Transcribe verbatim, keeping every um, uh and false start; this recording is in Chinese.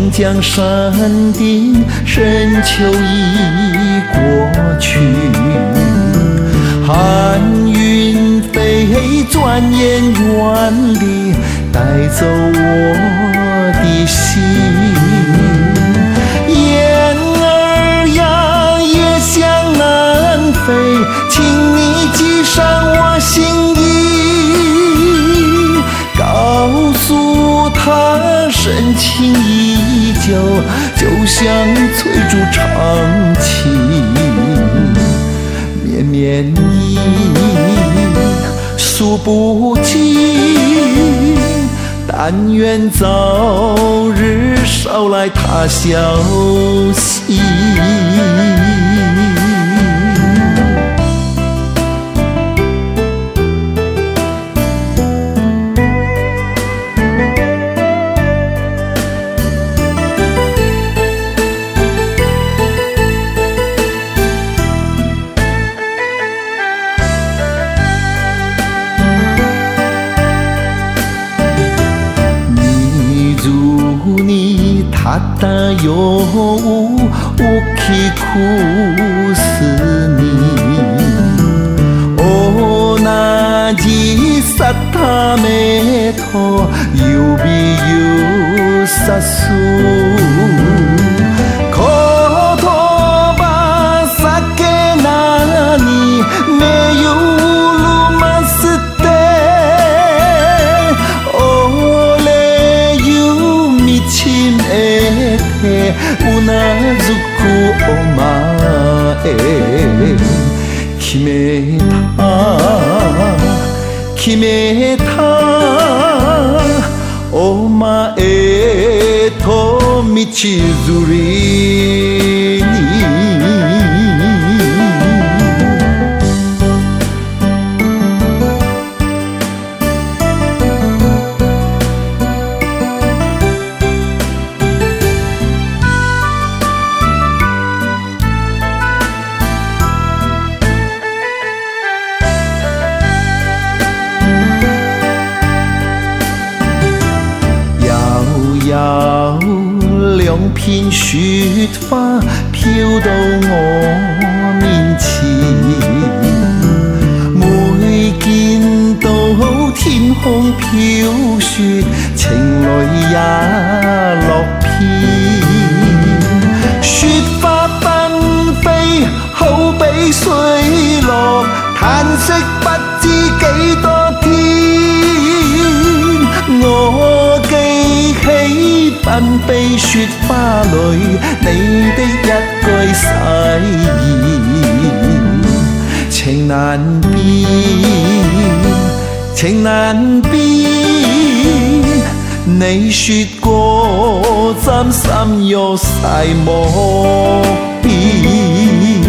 江山顶，深秋已过去，寒云飞，转眼远离，带走我的心。雁儿呀，也向南飞，请你记上我心意，告诉他深情依旧，就像翠竹长青，绵绵意诉不尽，但愿早日捎来他消息。他达有无去苦思念，哦那吉萨他梅托有比有萨苏，可托巴萨给那里没有乌鲁玛斯的，哦嘞有米亲哎。unazuku omae kimeta kimeta omae to michizuri ni两片雪花飘到我面前，每見到天空飄雪，情淚也落片。雪花紛飛，好比水落，嘆息不知幾多天。我記起紛飛雪花裏你的一句誓言，情難變，情難變。你說過真心若逝莫變。